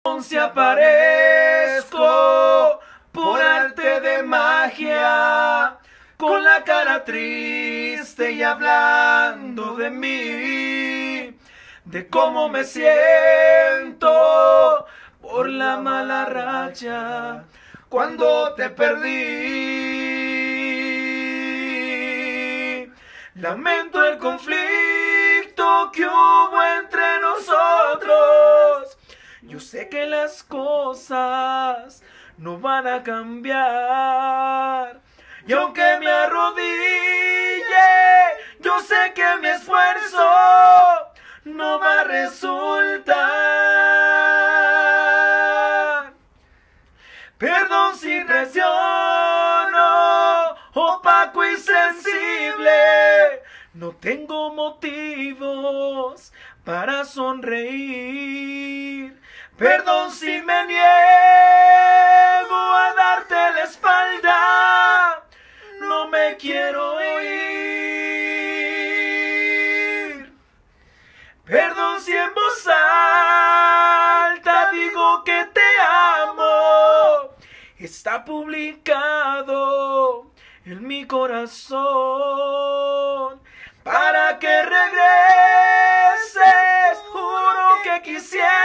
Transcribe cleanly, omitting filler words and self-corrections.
Si aparezco por arte de magia, con la cara triste y hablando de mí, de cómo me siento por la mala racha cuando te perdí. Lamento el conflicto que hubo entre nosotros. Yo sé que las cosas no van a cambiar. Y aunque me arrodille, yo sé que mi esfuerzo no va a resultar. Perdón si presiono, opaco y sensible. No tengo motivos para sonreír. Perdón si me niego a darte la espalda. No me quiero ir. Perdón si en voz alta digo que te amo. Está publicado en mi corazón. Para que regreses, juro que quisiera